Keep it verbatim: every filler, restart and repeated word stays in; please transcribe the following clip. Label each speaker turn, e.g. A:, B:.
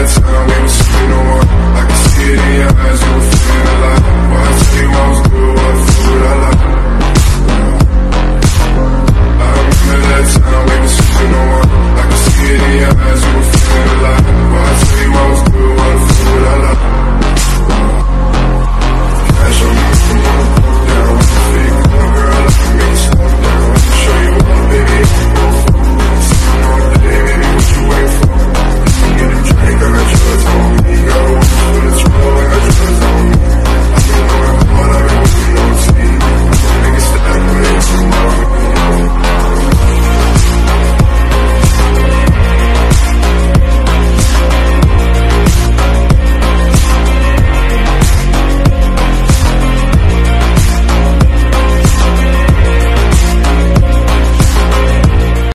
A: that time we were spending one. I can see it in your eyes, you were feeling alive. Why I tell you I was good, what food I like.